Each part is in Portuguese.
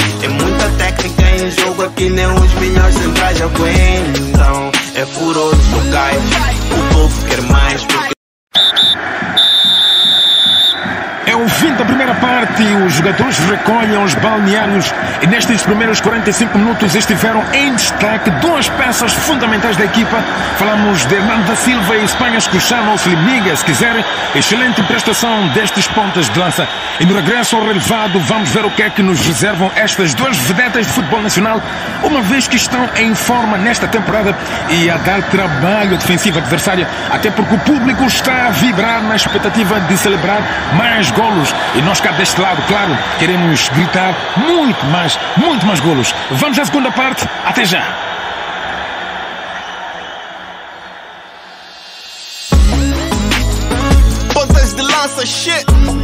É muita técnica em jogo, aqui nem os melhores centrais aguentam. É furor dos locais, o povo quer mais porque... É o fim da primeira parte, os jogadores recolhem os balneários e nestes primeiros 45 minutos estiveram em destaque duas peças fundamentais da equipa. Falamos de Hernando da Silva e Espanha Escuchano, ou Sliminga, se quiserem. Excelente prestação destes pontas de lança. E no regresso ao relevado, vamos ver o que é que nos reservam estas duas vedetas de futebol nacional, uma vez que estão em forma nesta temporada e a dar trabalho defensivo adversário, até porque o público está a vibrar na expectativa de celebrar mais golos. E nós cá deste lado, claro, queremos gritar muito mais golos. Vamos à segunda parte, até já! Pontas de lança, shit!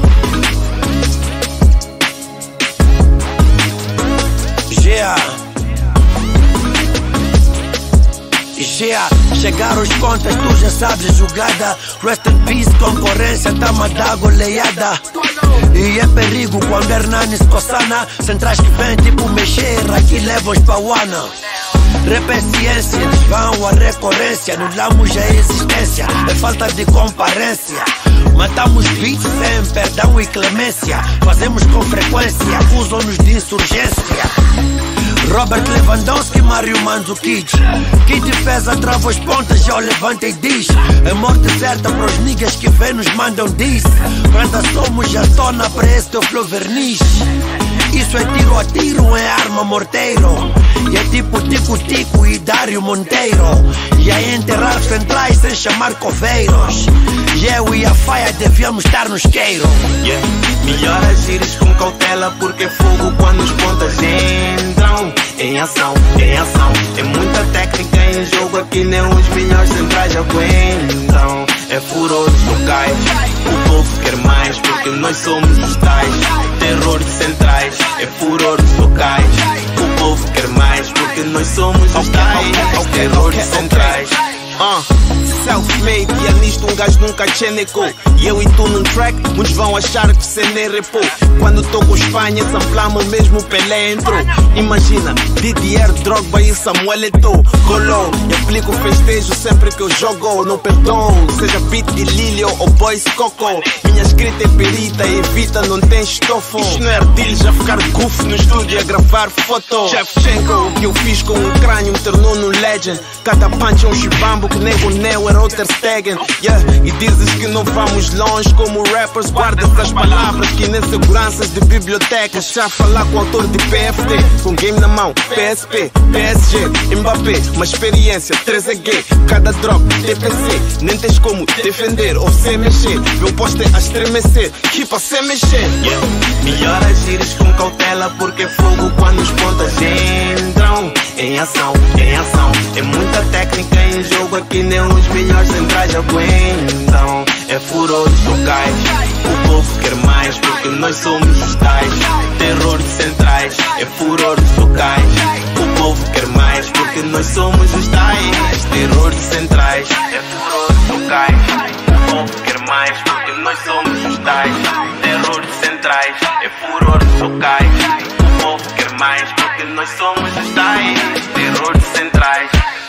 Chegaram os pontas, tu já sabes a jogada. Rest in peace, concorrência, tama da goleada. E é perigo quando Hernani se coçana. Centrais que vem tipo mexer, aqui levam os pauana. Rap é ciência, eles vão à recorrência. Anulamos a existência, é falta de comparência. Matamos beats sem perdão e clemência. Fazemos com frequência, acusam-nos de insurgência. Robert Lewandowski, Mario Mandzukic. Que defesa trava as pontas, já o levanta e diz. É morte certa para os niggas que vêm nos mandam diz. Ainda somos a tona para esse teu flow verniz. Isso é tiro a tiro, é arma morteiro. E é tipo Tico-Tico e Dário Monteiro. E é enterrar centrais sem chamar coveiros. E eu e a Faia devíamos estar no isqueiro. Melhor agires com cautela, porque é fogo quando os pontas entram. Em ação, em ação. É muita técnica em jogo, aqui nem os melhores centrais aguentam. É furor dos locais, o povo quer mais, porque nós somos os tais. Terror de centrais, é furor dos locais. O povo quer mais, porque nós somos os tais. Terror de centrais. Self-made, pianista, um gajo nunca tchenecou. E eu e tu num track, muitos vão achar que cê nem repou. Quando toco Espanha, samplamos mesmo Pelé entrou. Imagina, Didier, Drogba e Samuel Eto'o. Colou, e aplico festejo sempre que eu jogo. Não perdoo, seja beat de Lilio ou Boys Coco. Minha escrita é perita, evita, não tem estofo. Isto não é artilho, já ficar goof no estúdio a gravar foto. Shevchenko, o que eu fiz com um crânio me tornou num legend. Cada punch é um chibambo que nem o Neo era o Ter Stegen. E dizes que não vamos longe como rappers. Guarda essas palavras que nem seguranças de bibliotecas. Já falar com o autor de PFT, com game na mão, PSP, PSG, Mbappé. Uma experiência, 3 é gay. Cada drop, TPC, nem tens como defender ou se mexer. Meu posto é a estremecer, que pra se mexer. Melhor agires com cautela, porque é fogo quando os pontas entram. Em ação, em ação. É muita técnica em jogo, aqui nem os melhores centrais aguentam. É furor dos locais, o povo quer mais, porque nós somos os tais. Terror de centrais, é furor dos locais. O povo quer mais, porque nós somos os tais. Terror de centrais, é furor dos locais. O povo quer mais, porque nós somos os tais. Terror de centrais, é furor dos locais. O povo quer mais, porque nós somos os tais. Terror de centrais.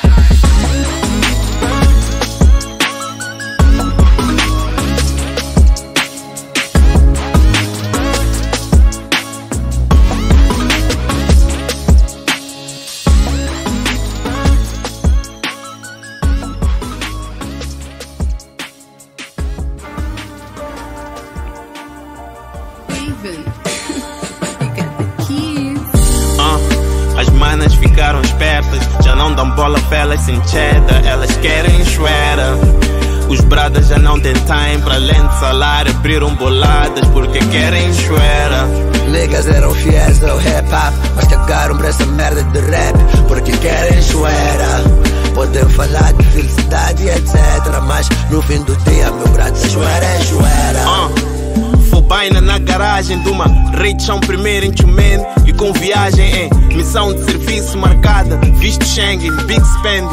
As manas ficaram espertas, já não dão bola pra elas sem cheddar, elas querem shredder. Os bradas já não têm time, pra além de salário abriram boladas porque querem shredder. Niggas eram fiéis ao hip hop, mas cagaram pra essa merda de rap porque querem shredder. Podem falar de felicidade e etc, mas no fim do dia meu braço é shredder. Fubaina na garagem de uma Richão primeiro enchimento e com viagem em missão de serviço marcada, visto Schengen, big spending.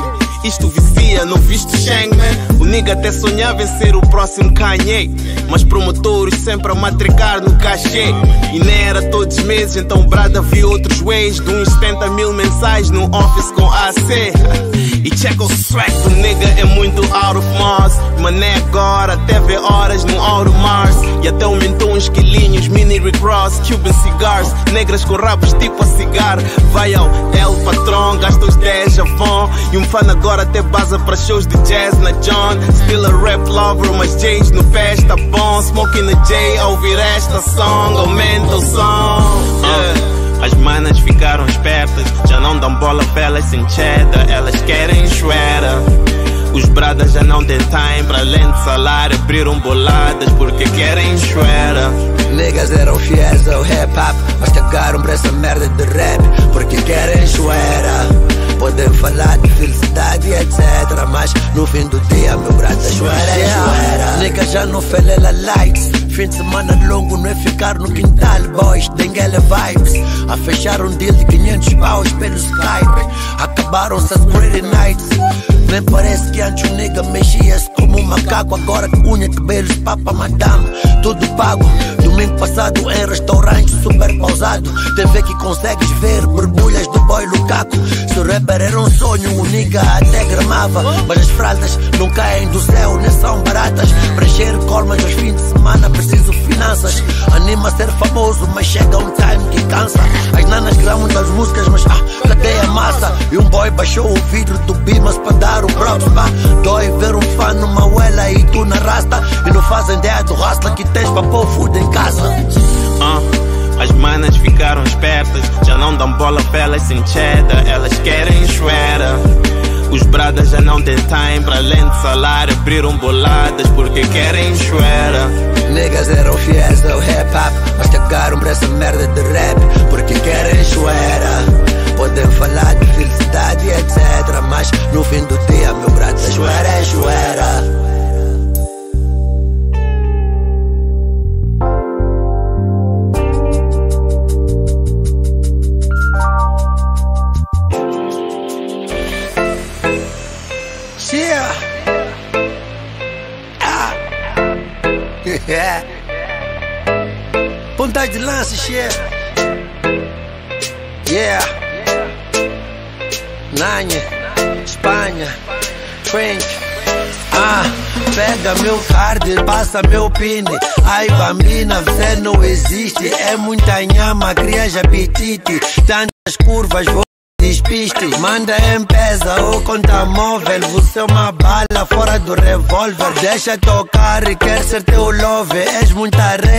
isto vicia, não viste Shang, man? O nigga até sonhava em ser o próximo Kanye, mas promotores sempre a matricar no cachê. E nem era todos os meses, então brada vi outros ways. De uns 70 mil mensais num office com AC. E checa o swag do nigga é muito out of Mars. Mané agora até vê horas no Auto Mars. E até aumentou uns quilinhos, mini recross, Cuban cigars, negras com rabos tipo a cigarro. Vai ao El Patron, gasta os 10 Javon. E um fã agora até baza para shows de jazz na John. Still a rap lover, mas J's no pé está bom. Smoking a J ao ouvir esta song, aumenta o som. As manas ficaram espertas, já não dão bola pra elas sem cheddar. Elas querem shredder. Os bradas já não têm time, pra além de salário abriram boladas porque querem shredder. Niggas eram fiéis ao hip hop, mas cagaram pra essa merda de rap porque querem shredder. Podem falar de felicidade e etc, mas no fim do dia meu brado é shredder. Niggas já não felela likes. Fim de semana longo não é ficar no quintal, boys, denguela vibes. A fechar um deal de 500 paus pelo Skype. Acabaram-se as pretty nights. Nem parece que antes o nigga mexia-se como um macaco. Agora unha, cabelos, papa, madame, tudo pago. Domingo passado em restaurante super pausado. TV que consegues ver borbulhas do boy Lukaku. Se o rapper era um sonho, o nigga até gramava. Mas as fraldas não caem do céu, nem são baratas. Preencher colmas aos fins de semana preciso finanças. Anima a ser famoso, mas chega um time que cansa. As nanas gramam das músicas, mas cadê a massa? E um boy baixou o vidro do Bimas para dar um props, pá. Dói ver um fã numa uela e tu na rasta. E não fazem ideia do hustler que tens para pôr food em casa. As manas ficaram espertas, já não dão bola pra elas sem cheddar. Elas querem shredder. Os bradas já não têm time, pra além de salário abriram boladas porque querem shredder. Niggas eram fiéis ao hip hop, mas cagaram pra essa merda de rap porque querem shredder. Podem falar de felicidade e etc, mas no fim do dia meu brado é shredder. Ponta de lança, chefe. Yeah. Nanha, Espanha, French. Pega meu card, passa meu pin. Ai bambina, você não existe. É muita nhama, cria apetite. Tantas curvas, vou despiste. Manda M-Pesa ou conta móvel. Você é uma bala fora do revólver. Deixa tocar e quer ser teu love. És muita rei,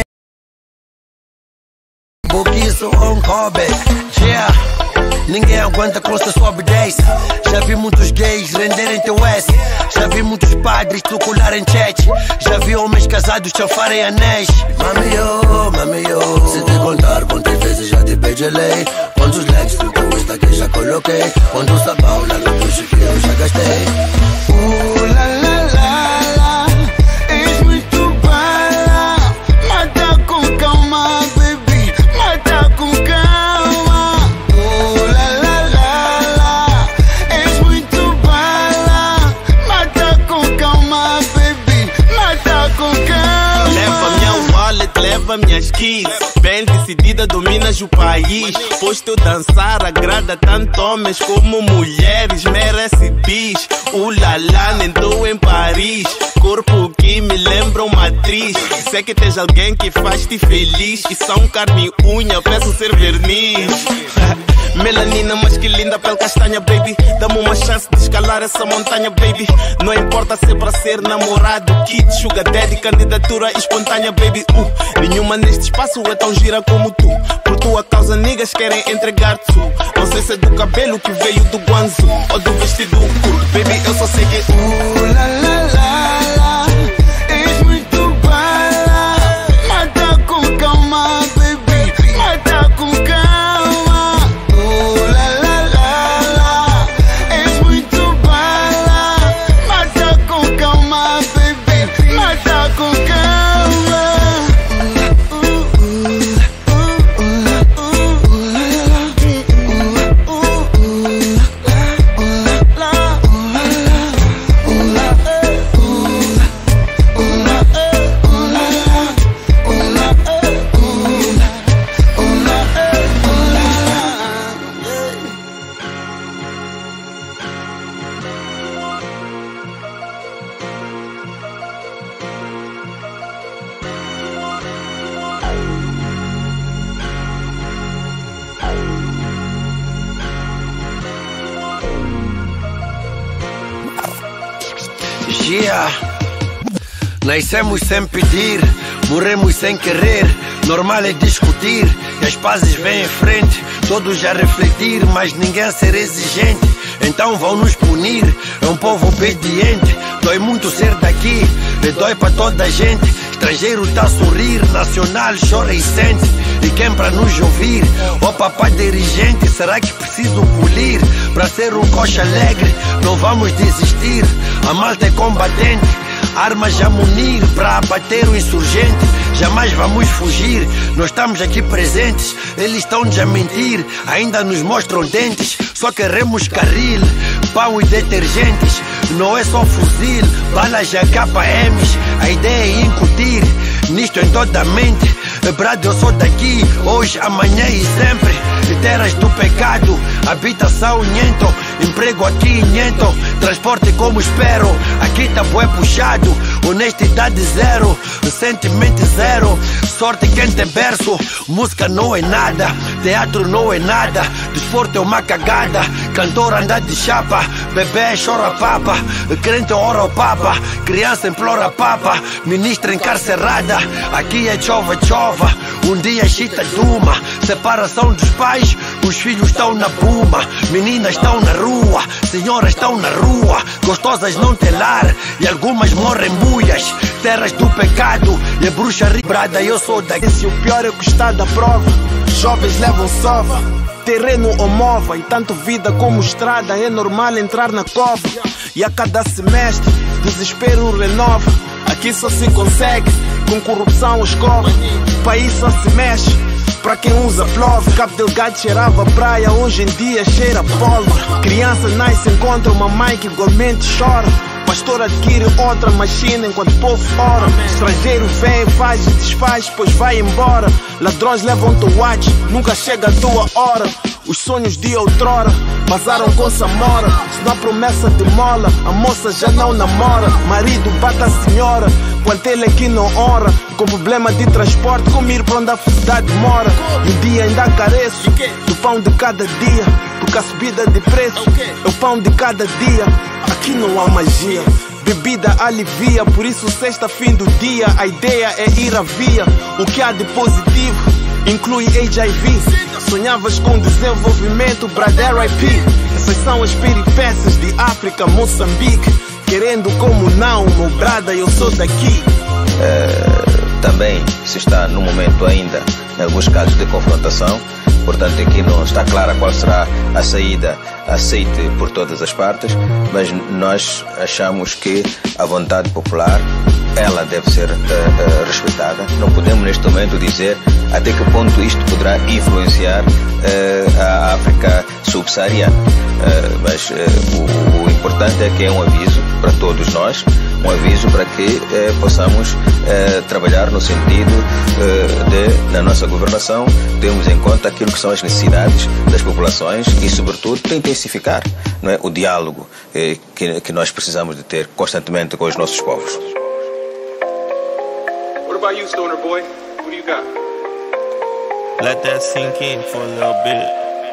isso on Kobe. Yeah. Ninguém aguenta com essa sobe 10. Já vi muitos gays renderem teu S. Já vi muitos padres trucularem chat. Já vi homens casados chafarem anéis. Mami yo, se te contar quantas vezes já te beijei. Quantos likes no teu Insta que já coloquei. Quantos sabão lá no puxo que eu já gastei. La la la la, és muito bala. Mata com calma, baby, mata com calma. La la la la, és muito bala. Mata com calma, baby, mata com calma. Leva minha wallet, leva minhas keys. Bem decidida, dominas o país. Posto eu dançar, agrada tanto homens como mulheres. Merece bis. Ulala, nem tô em Paris. Corpo que me lembra uma atriz. Sei que tens alguém que faz-te feliz. E são carne e unha, peço ser verniz. Melanina, mas que linda pele castanha, baby. Dá-me uma chance de escalar essa montanha, baby. Não importa se é pra ser namorado, kid, sugar daddy, candidatura espontânea, baby. Nenhuma neste espaço é tão gira como tu. Por tua causa, niggas querem entregar-te. Não sei se é do cabelo que veio do Guangzhou ou do vestido curto, baby, eu só sei que la la la la, és muito bala. Mata com calma, baby, mata com calma. Yeah. Nascemos sem pedir, morremos sem querer. Normal é discutir e as pazes vêm em frente. Todos a refletir, mas ninguém a ser exigente. Então vão nos punir, é um povo obediente. Dói muito ser daqui, e dói pra toda a gente. Estrangeiro tá a sorrir, nacional chora e sente. E quem pra nos ouvir? Ó papai dirigente, será que preciso polir? Pra ser um coxa alegre, não vamos desistir. A malta é combatente, armas a munir pra abater o insurgente. Jamais vamos fugir, nós estamos aqui presentes. Eles estão-nos a mentir, ainda nos mostram dentes. Só queremos carril, pão e detergentes. Não é só fuzil, balas AKMs. A ideia é incutir nisto em toda a mente. Brado, eu sou daqui, hoje, amanhã e sempre. Terras do pecado, habitação nhento. Emprego aqui nhento, transporte como espero. Aqui tá bué puxado, honestidade zero, sentimento zero. Sorte quem tem berço, música não é nada, teatro não é nada, desporto é uma cagada. Cantor anda de chapa, bebê chora papa, crente ora ao papa, criança implora papa, ministra encarcerada. Aqui é chova, chova, um dia chita duma. Separação dos pais, os filhos estão na buma. Meninas estão na rua, senhoras estão na rua. Gostosas não tem lar e algumas morrem buias. Terras do pecado e bruxaria brada. Eu sou daqui. Se o pior é gostar da prova, jovens levam sova, terreno ou mova. E tanto vida como estrada, é normal entrar na cova. E a cada semestre, desespero renova. Aqui só se consegue com corrupção escova. O país só se mexe pra quem usa flove. Cabo Delgado cheirava praia, hoje em dia cheira pólvora. Criança nasce, encontra uma mãe que igualmente chora. Pastor adquire outra machina enquanto o povo ora. Estrangeiro vem, faz e desfaz, pois vai embora. Ladrões levam teu watch, nunca chega a tua hora. Os sonhos de outrora vazaram com Samora. Se não há promessa de mola, a moça já não namora. Marido bate a senhora, plantelha que não honra. Com problema de transporte, como ir pra onde a felicidade mora. E um dia ainda careço do pão de cada dia, porque a subida de preço é o pão de cada dia. Aqui não há magia, bebida alivia, por isso sexta fim do dia. A ideia é ir à via, o que há de positivo inclui HIV. Sonhavas com desenvolvimento, brother RIP. Essas são as peripécias de África, Moçambique. Querendo como não, meu brada, eu sou daqui. Também se está no momento ainda, em alguns casos de confrontação. Portanto, aqui não está clara qual será a saída aceite por todas as partes, mas nós achamos que a vontade popular, ela deve ser respeitada. Não podemos neste momento dizer até que ponto isto poderá influenciar a África subsaariana, mas o importante é que é um aviso para todos nós, um aviso para que possamos trabalhar no sentido de, na nossa governação, termos em conta aquilo que são as necessidades das populações e, sobretudo, de intensificar, não é, o diálogo que nós precisamos de ter constantemente com os nossos povos. What about you, Stoner Boy? What do you got? Let that sink in for a little bit.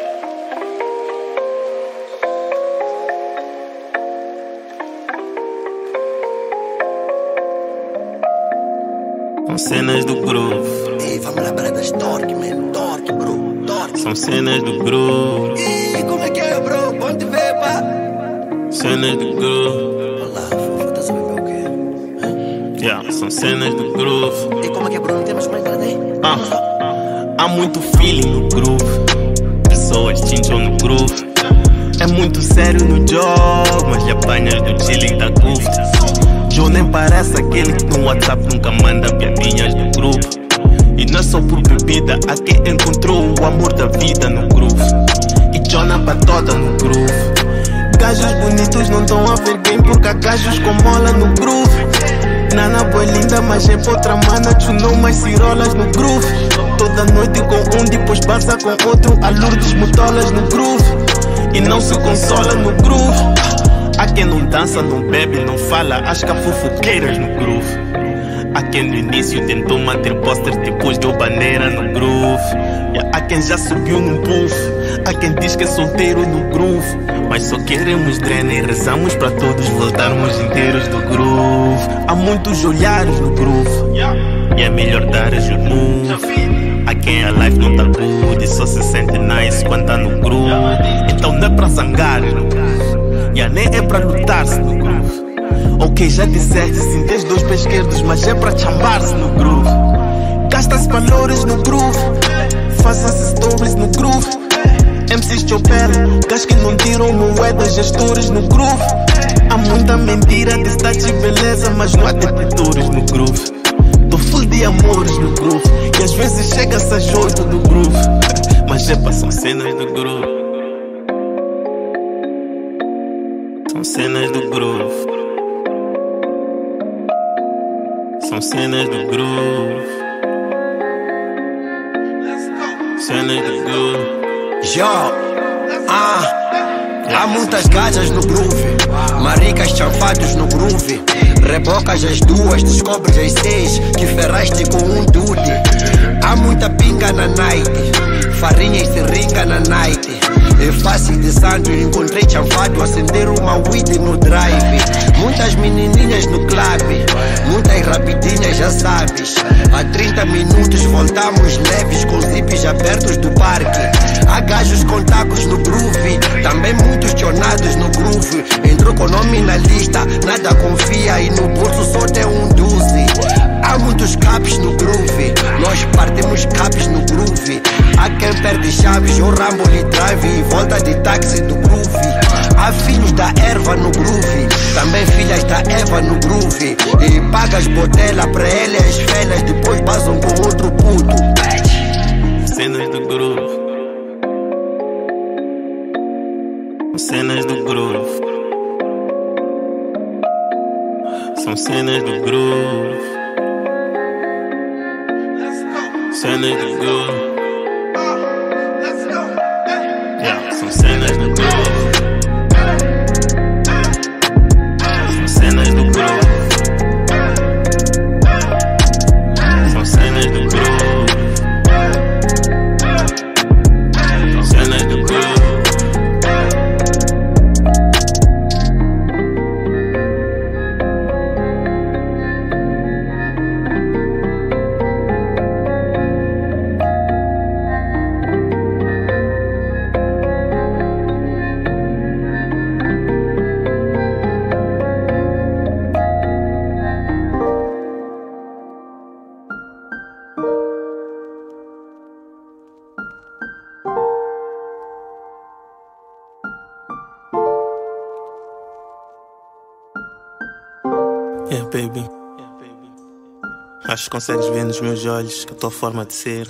São cenas do groove. Ei, vamos lembrar das Torque, man. Torque, bro. Torque. São cenas do groove. Ih, como é que é, bro? Bom te ver, pá. Cenas do groove. Olá, fofo, tá sabendo o quê? Yeah, são cenas do groove. E como é que é, bro? Não temos mais nada aí? Há muito feeling no groove. Pessoas chincham no groove. É muito sério no job, mas lhe apanhas do chilling da groove. Joe nem parece aquele que no WhatsApp nunca manda piadinhas no grupo. E não é só por bebida, há quem encontrou o amor da vida no groove. E Jona toda no groove. Gajos bonitos não dão a ver bem porque há gajos com mola no groove. Nana boa linda, mas é pra outra mana, chunou mais cirolas no groove. Toda noite com um, depois passa com outro, a Lourdes motolas no groove. E não se consola no groove. Há quem não dança, não bebe, não fala, acho que há fofoqueiras no groove. Há quem no início tentou manter posters, depois deu bandeira no groove. Há quem já subiu num puff, Há quem diz que é solteiro no groove, mas só queremos drena e rezamos para todos voltarmos inteiros do groove. Há muitos olhares no groove e é melhor dar o move. Há quem a life não tá good e só se sente nice quando tá no groove. Então não é pra zangar no groove, nem é pra lutar-se no groove. Ok, já disseste, sim, tens 2 pés esquerdos, mas é pra chambar-se no groove. Gasta-se valores no groove, faça-se stories no groove. MCs chopela, gás que não tiram moedas, gestores no groove. Há muita mentira de status e beleza, mas não há detentores no groove. Tô full de amores no groove, e às vezes chega-se às 8 do groove. Mas são cenas do groove. São cenas do groove. São cenas do groove. Cenas do groove. Há muitas gajas no groove, maricas chanfados no groove. Rebocas às 2, descobres às 6 que ferraste com um dude. Há muita pinga na night, farinha e seringa na night. É fácil de santo, encontrei chanfado, acender uma weed no drive. Muitas menininhas no club, muitas rapidinhas, já sabes. Há 30 minutos voltamos leves, com zips abertos do parque. Há gajos com tacos no groove, também muitos tionados no groove. Entrou com nome na lista, nada confia e no bolso só tem um 12. Há muitos caps no groove, nós partimos caps no groove. Há quem perde chaves, o Rambo lhe drive e volta de táxi do groove. Há filhos da erva no groove, também filhas da Eva no groove. E pagas botela pra ele as velhas, depois basam com outro puto. Cenas do groove. Cenas do groove. São cenas do groove. Cenas do groove. São cenas do groove. São cenas do groove. São cenas do groove. São cenas do groove. Yeah, baby. Acho que consegues ver nos meus olhos que a tua forma de ser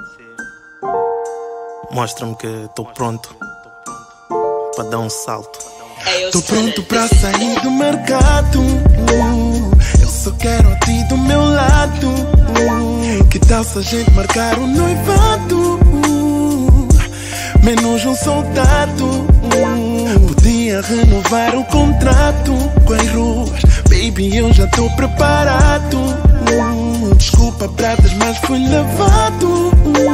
mostra-me que estou pronto para dar um salto. Tô pronto pra sair do mercado. Eu só quero a ti do meu lado. Que tal se a gente marcar um noivado? Menos um soldado. Podia renovar o contrato com as ruas. Baby, eu já tô preparado. Desculpa, pratas, mas fui levado.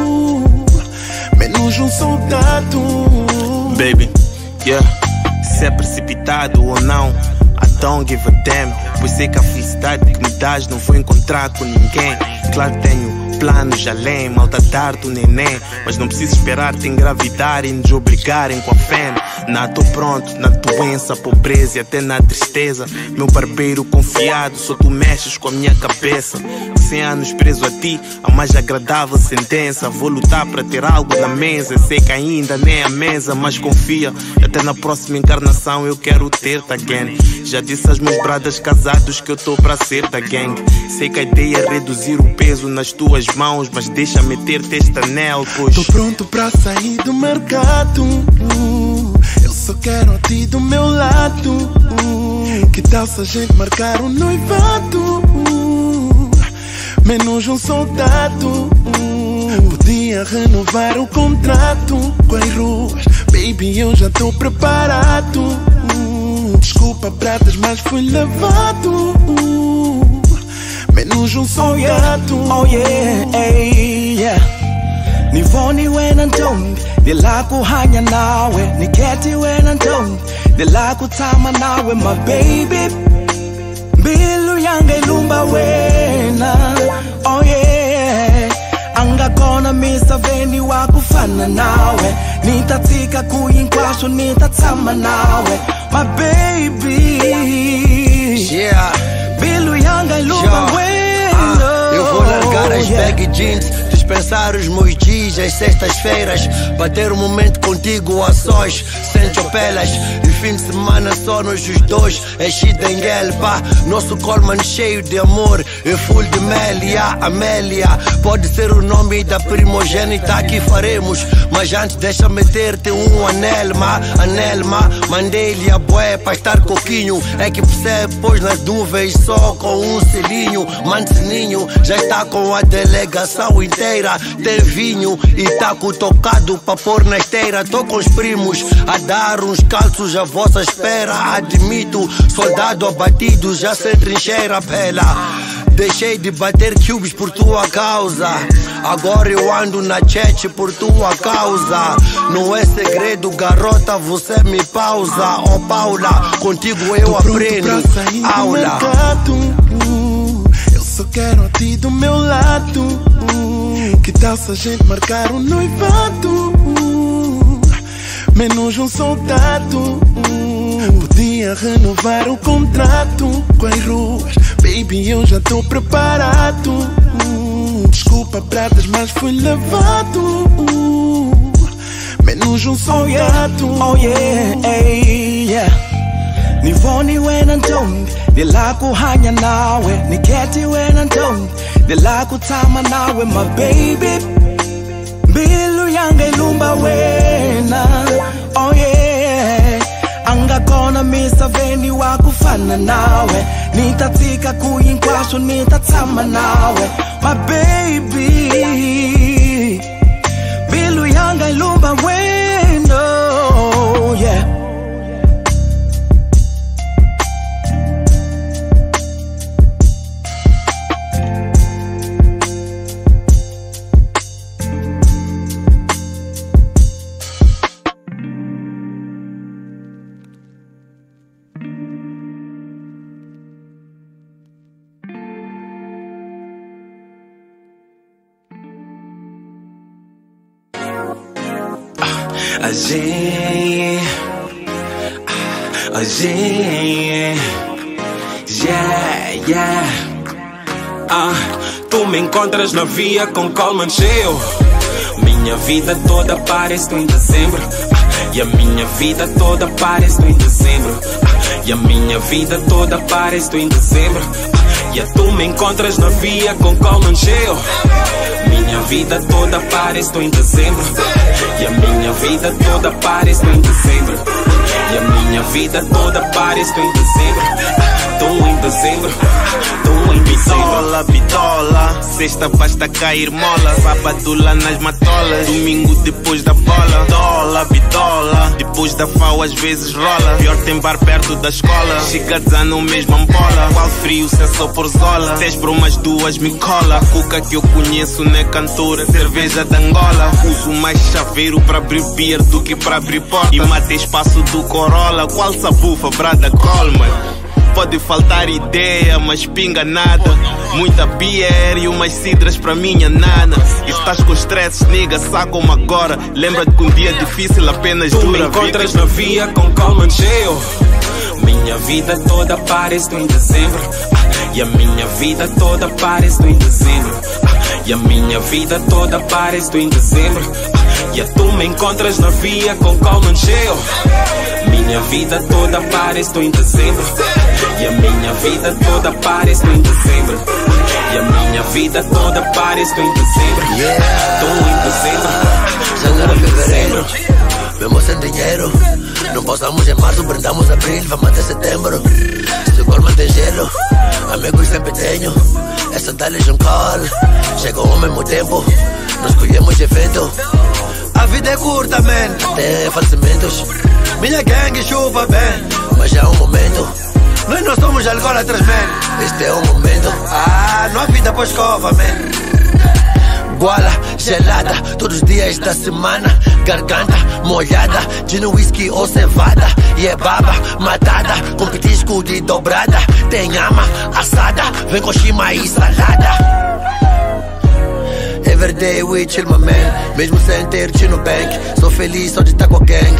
Menos um soldado. Baby, yeah. Se é precipitado ou não, I don't give a damn. Pois sei que a felicidade que me dás não vou encontrar com ninguém. Claro que tenho planos além, maltratar do neném, mas não preciso esperar te engravidar e nos obrigarem com a fé. Nada, tô pronto, na doença, pobreza e até na tristeza. Meu barbeiro confiado, só tu mexes com a minha cabeça. 100 anos preso a ti, a mais agradável sentença. Vou lutar para ter algo na mesa. Sei que ainda nem a mesa, mas confia, até na próxima encarnação eu quero ter-te again. Já disse aos meus bradas casados que eu tô pra ser da gang. Sei que a ideia é reduzir o peso nas tuas mãos, mas deixa meter-te este anel, pois tô pronto pra sair do mercado. Eu só quero a ti do meu lado. Que tal se a gente marcar um noivado? Menos um soldado. Podia renovar o contrato com as ruas. Baby, eu já tô preparado. Desculpa, pratas, mas fui levado. Menos um soldado. Oh yeah, hey, yeah. Ni voni wena ntombi de lá kuhanya nawe niketi wena ntombi de lá kutama nawe my baby mbilu yanga ilumba wena oh yeah angakona misaveni wakufana nawe nitatika kuyinkwaso nitatama nawe my baby yeah mbilu yanga ilumba wena eu vou largar as baggy jeans, dispensar os meus dias, as sextas-feiras, para ter um momento contigo a sós, sem chopelas. E fim de semana só nós os dois, é Xidenguel, pá. Nosso Coleman cheio de amor, é full de mel, e a Amélia pode ser o nome da primogênita que faremos. Mas antes deixa meter-te um anelma, mandei-lhe a bué para estar coquinho. É que percebe, pois nas dúvidas só com um selinho. Manteninho já está com a delegação inteira. Tem vinho e taco tocado pra pôr na esteira. Tô com os primos a dar uns calços à vossa espera. Admito, soldado abatido já sem trincheira bela. Deixei de bater cubes por tua causa. Agora eu ando na chat por tua causa. Não é segredo, garota, você me pausa. Oh Paula, contigo eu aprendo aula. Eu só quero a ti do meu lado. Que tal se a gente marcar um noivado? Menos um soldado. Podia renovar o contrato com as ruas. Baby, eu já tô preparado. Desculpa, pratas, mas fui levado. Menos um soldado. Oh yeah, hey, yeah. Nivoni wena ntombi de lá kuhanya nawe niketi wena ntombi de lá kutama nawe my baby mbilu yanga ilumba wena oh yeah angakona misaveni wakufana nawe nitatika kuyinkwaso nitatama nawe my baby mbilu yanga ilumba wena oh yeah. Yeah. Tu me encontras na via com Coleman cheio. Minha vida toda parece em dezembro. E a minha vida toda parece em dezembro. E a minha vida toda parece em dezembro. E tu me encontras na via com Coleman cheio. Minha vida toda parece em dezembro. E a minha vida toda parece em dezembro. E a minha vida toda parece em dezembro. Tô em dezembro, tô em bitola, bitola. Sexta basta cair mola. Sábado lá nas matolas. Domingo depois da bola. Dola, bitola. Depois da FAO às vezes rola. Pior tem bar perto da escola. Chega no mesmo ampola. Qual frio se é só por zola. 10 por umas 2 me cola. A cuca que eu conheço não é cantora. Cerveja de Angola. Uso mais chaveiro pra abrir beer do que pra abrir porta. E mate espaço do Corolla. Qual sabufa, brada Coleman? Pode faltar ideia, mas pinga nada. Muita beer e umas cidras pra minha nana. Estás com stress, nigga, saca-me agora. Lembra de que um dia difícil apenas tu dura. Tu me encontras na via com Coleman cheio. Minha vida toda parece em dezembro. E a minha vida toda parece em dezembro. E a minha vida toda parece em dezembro. E tu me encontras na via com Coleman cheio. Minha vida toda parece em dezembro. E a minha vida toda parece em dezembro. E a minha vida toda parece em dezembro. Tô em dezembro. Janeiro, fevereiro, mesmo sem dinheiro. Não postamos em março, brindamos abril, vamos até setembro. Se o Coleman tem gelo, amigos sempre tenho. Essa dá-lhes um call, chegou ao mesmo tempo. Nós escolhemos evento. A vida é curta, man, até falecimentos. Minha gangue chuva bem, mas já é um momento. Nós não somos alcoólatras, man. Este é o momento. Não há vida pós cova, man. gola gelada, todos os dias da semana. Garganta molhada, gin, whisky ou cevada. E é baba matada, com petisco de dobrada. Tem ama assada, vem com chima e salada. Everyday we chill my man, mesmo sem ter no bank. Sou feliz só de estar com a gang.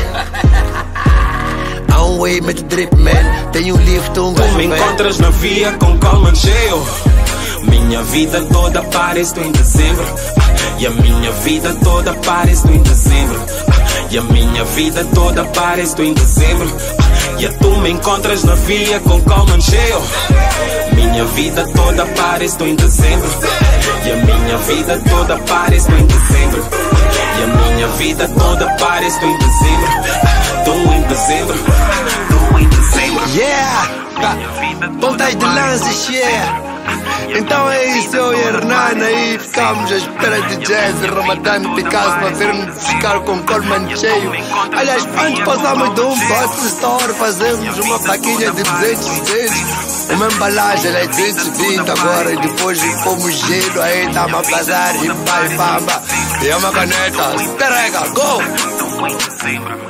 On way, mete drip man, tenho lift, Tu me encontras na via com calma cheio. Minha vida toda parece em dezembro. E a minha vida toda parece em dezembro. E a minha vida toda parece em dezembro. E tu me encontras na via com calma cheio. Minha vida toda parece em dezembro. E a minha vida toda parece em dezembro. E a minha vida toda parece em dezembro. Tô em dezembro. Tô em dezembro. Yeah! Pontas de lances, yeah! Então é isso, eu e Hernan aí ficamos à espera de Jazz, Ramadan e Picasso para vermos ficar com o Coleman cheio. Aliás, antes passamos de um Boss Store, fazemos uma plaquinha de 200. Uma embalagem é 220 agora e depois fomos gelo, aí estamos a passar e vai fama. E é uma caneta, carrega, go!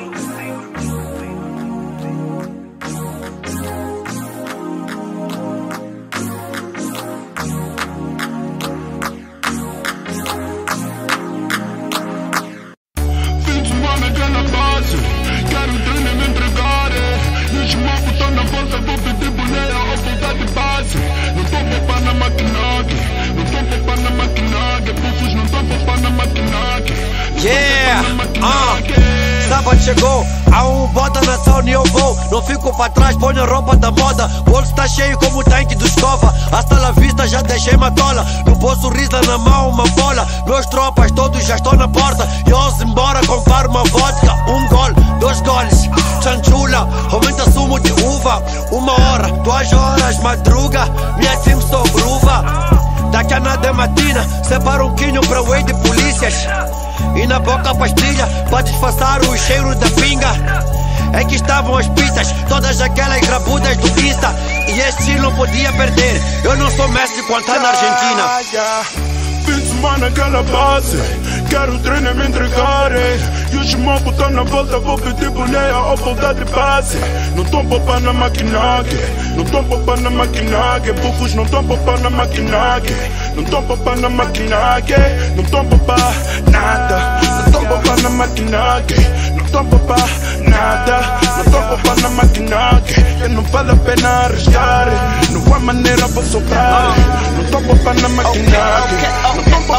Yeah, sábado chegou, há bota na sauna e eu vou. Não fico pra trás, ponho a roupa da moda. Bolso tá cheio como o tanque do escova. Hasta la vista, já deixei matola. No bolso risa, na mão uma bola. Meus tropas todos já estão na porta. E eu embora comprar uma vodka. 1 gol, 2 goles, chanchula, aumenta sumo de uva. 1 hora, 2 horas, madruga. Minha team sou gruva. Daqui a nada é matina, separa um quinho pra whey de polícias. E na boca a pastilha, pra disfarçar o cheiro da pinga. É que estavam as pistas, todas aquelas grabudas do Insta. E este não podia perder, eu não sou Messi quando tá na Argentina. Fim de semana aquela base, quero treino me entregar. E os mocos tão na volta, vou pedir boleia ou voltar de base. Não tão poupando na maquinagem, não tão poupando na maquinagem. Bufos não tão poupando na maquinagem, não tão poupando na maquinagem. Não tão poupar nada, não tão poupando na maquinagem. Não tão poupar nada, não tão poupando na maquinagem. E não vale a pena arriscar, não há maneira vou sobrar. Não tão poupando na maquinagem.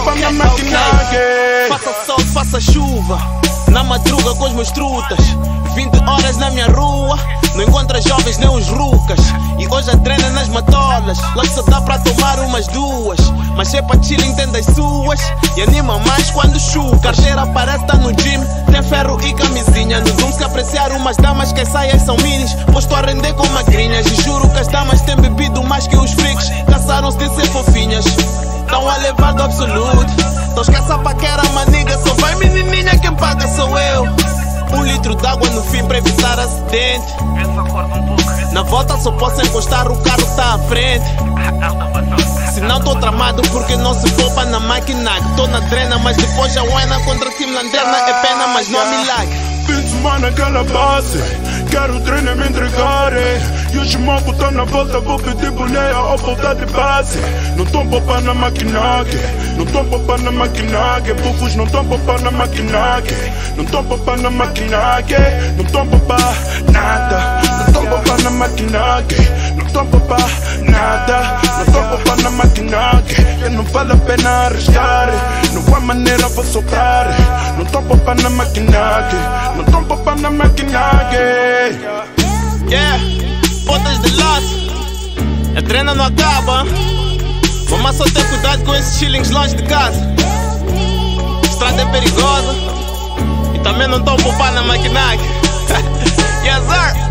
Faça sol, faça chuva, na madruga com os meus trutas. 20 horas na minha rua, não encontra jovens nem os rucas. E hoje a treina nas matolas, lá só dá pra tomar umas 2. Mas é pra chilling, tem das suas. E anima mais quando chuva. Carteira parece tá no gym, tem ferro e camisinha. No Zoom se apreciar umas damas que as saias são minis. Posto a render com magrinhas. E juro que as damas têm bebido mais que os freaks. Cansaram-se de ser fofinhas, tão a levar do absoluto. Então esquece a paquera, maniga. Só vai menininha, quem paga sou eu. 1 litro d'água no fim pra evitar acidente. Na volta só posso encostar, o carro tá à frente. Se não tô tramado porque não se poupa na máquina. Tô na treina, mas depois a uena contra time lanterna. É pena, mas não há milagre. Fim de semana aquela base, quero treino me entregar. E os mocos tão na volta, vou pedir boleia ou voltar de base. Não tão poupando na maquinagem, não tão poupando na maquinagem. Bufos não tão poupando na maquinagem, não tão poupando na maquinagem. Não tão poupar nada, não tão poupando na maquinagem. Não tão poupar nada, não tão poupando na maquinagem. E não vale a pena arriscar, não há maneira vou sobrar. Não tão poupando na maquinagem, não tão poupando na maquinagem. Yeah, botas de laço, a treina não acaba. Vamos só ter cuidado com esses chillings longe de casa. A estrada é perigosa e também não tô poupando na maquinagem. Yes, sir.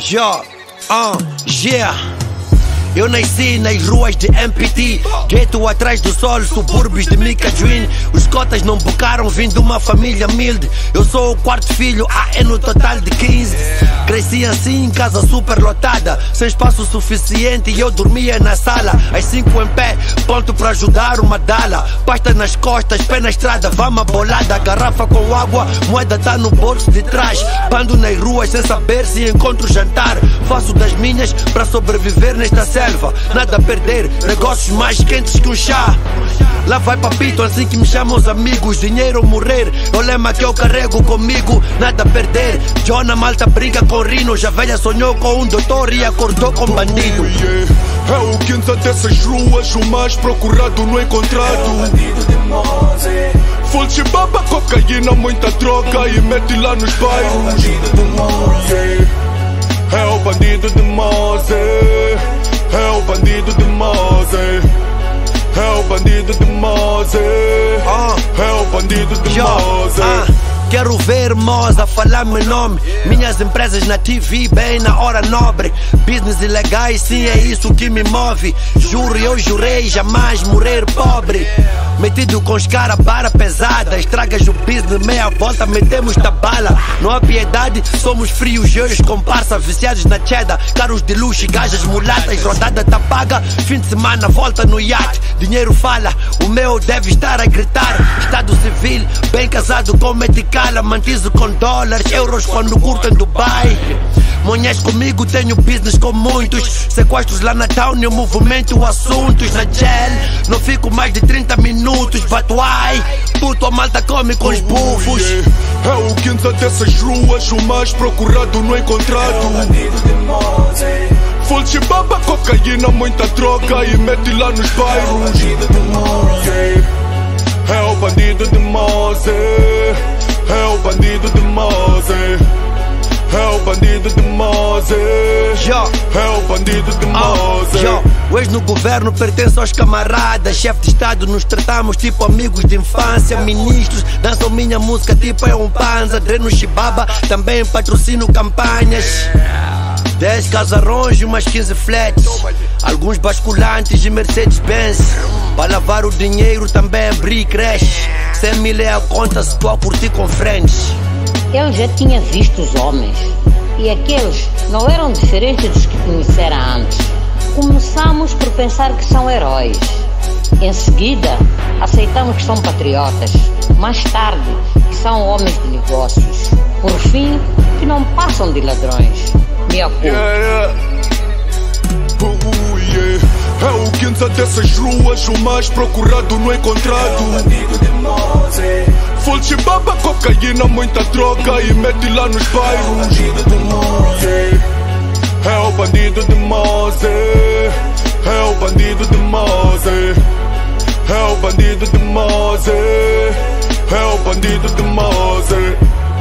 Yeah. Eu nasci nas ruas de MPT, gueto atrás do sol, subúrbios de Mica Dream. Os cotas não bocaram, vim de uma família humilde. Eu sou o quarto filho, no total de 15. Cresci assim em casa super lotada, sem espaço suficiente e eu dormia na sala. Às 5 em pé, ponto pra ajudar uma dala. Pasta nas costas, pé na estrada, vamos a bolada. Garrafa com água, moeda tá no bolso de trás. Bando nas ruas sem saber se encontro jantar. Faço das minhas pra sobreviver nesta selva. Nada a perder, negócios mais quentes que um chá. Lá vai papito, assim que me chamam os amigos. Dinheiro ou morrer, é o lema que eu carrego comigo. Nada a perder, Jona malta brinca com Rino. Já velha sonhou com um doutor e acordou com bandido. É o quinta dessas ruas, o mais procurado não encontrado. É o bandido de Mose. Full chibaba, cocaína, muita droga e mete lá nos bairros. É o bandido de Mose. É o bandido de Mose. É o bandido de Mose. É o bandido de Mose. É o bandido de Mose. Quero ver Moza falar meu nome. Minhas empresas na TV, bem na hora nobre. Business ilegais, sim, é isso que me move. Juro, eu jurei jamais morrer pobre. Metido com os caras, bara pesada. Estragas o business, meia volta, metemos da bala. Não há piedade, somos frios, eu e os comparsa. Viciados na cheddar, caros de luxo e gajas mulatas. Rodada tá paga, fim de semana volta no iate. Dinheiro fala, o meu deve estar a gritar. Estado civil, bem casado com medical. Mantizo com dólares, euros quando curto em Dubai. Monhas comigo, tenho business com muitos. Sequestros lá na town, eu movimento assuntos. Na gel, não fico mais de 30 minutos. But why? Puto, a malta come com os bufos. É o quinta dessas ruas, o mais procurado não encontrado. É o bandido de Mose. Full chibaba, cocaína, muita droga e mete lá nos bairros. É o bandido de Mose. É o bandido de Mose. É o bandido de Mose. É o bandido de Mose. É o bandido de Mose. O ex no governo pertence aos camaradas. Chefe de estado, nos tratamos tipo amigos de infância. Ministros dançam minha música tipo é um panza. Dreno Chibaba, também patrocino campanhas. 10 casarões e umas 15 flats. Alguns basculantes e Mercedes-Benz. Para lavar o dinheiro também abri creche. 100 mil é a conta se tu a curtir com friends. Eu já tinha visto os homens. E aqueles não eram diferentes dos que conhecera antes. Começamos por pensar que são heróis. Em seguida, aceitamos que são patriotas. Mais tarde, que são homens de negócios. Por fim, que não passam de ladrões. Minha culpa. É o quinta dessas ruas, o mais procurado não encontrado. É o bandido de Mose. Full chibaba, cocaína, muita droga e mete lá nos bairros. É o bandido de Mose. É o bandido de Mose. É o bandido de Mose. É o bandido de Mose. É o bandido de Mose.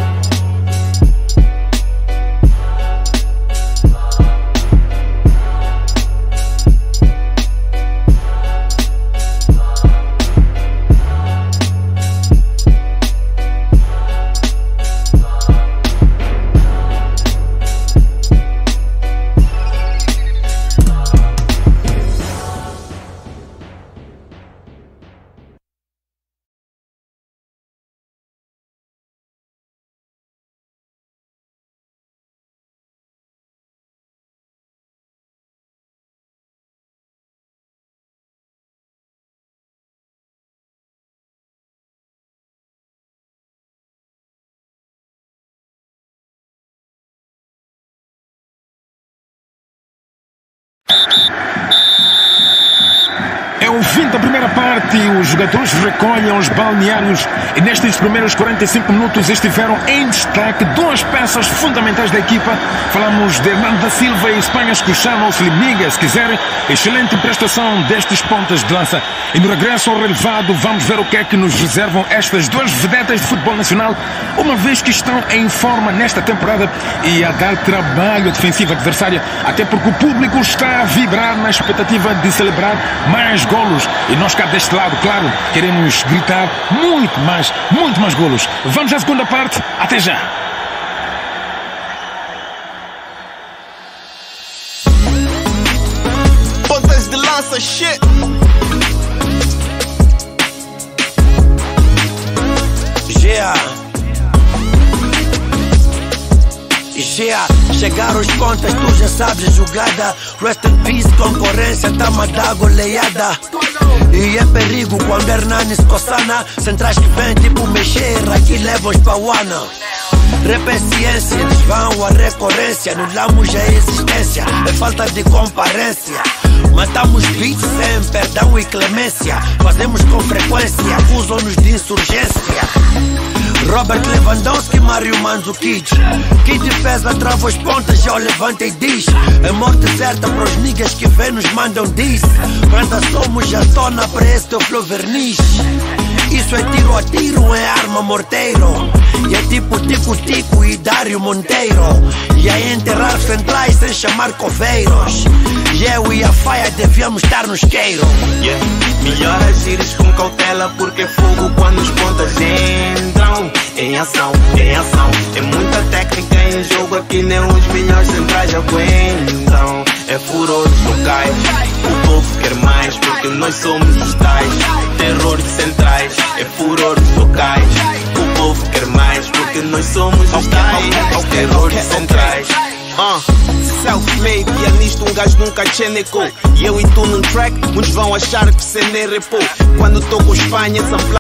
É o fim da primeira parte, os jogadores recolhem os balneários e nestes primeiros 45 minutos estiveram em destaque duas peças fundamentais da equipa. Falamos de Hernando da Silva e Espanha Escuchano, ou Sliminga, se quiserem. Excelente prestação destes pontas de lança. E no regresso ao relevado, vamos ver o que é que nos reservam estas duas vedetas de futebol nacional, uma vez que estão em forma nesta temporada e a dar trabalho defensivo adversário, até porque o público está a vibrar na expectativa de celebrar mais golos. E nós cá deste lado, claro, queremos gritar muito mais golos. Vamos à segunda parte. Até já. essa shit. Chegaram os pontas, tu já sabes a jogada. Rest in peace, concorrência, tama da goleada. E é perigo quando Hernani se coçana. Centrais que vem tipo mexer, aqui levam os pauana. Rap é ciência, eles vão à recorrência. Anulamos a existência, é falta de comparência. Matamos beats sem perdão e clemência. Fazemos com frequência, acusam-nos de insurgência. Robert Lewandowski, Mario Mandzukic. Que defesa trava as pontas, já o levanta e diz. É morte certa para os niggas que vêm nos mandam diz. Quando somos já tona para esse teu flow verniz. Isso é tiro a tiro, é arma morteiro. E é tipo Tico-Tico e Dário Monteiro. E é enterrar centrais sem chamar coveiros. E eu e a Faia devíamos estar no isqueiro. Melhor agires com cautela, porque é fogo quando os pontas entram. Em ação, em ação. É muita técnica em jogo, aqui nem os melhores centrais aguentam. É furor locais, o povo quer mais, porque nós somos os tais. Terror de centrais, é furor locais. O povo quer mais, porque nós somos os tais. Terror de centrais. Self-made, pianista, gajo nunca chenecou. E eu e tu num track, muitos vão achar que cê nem repou. Quando tô com Espanha,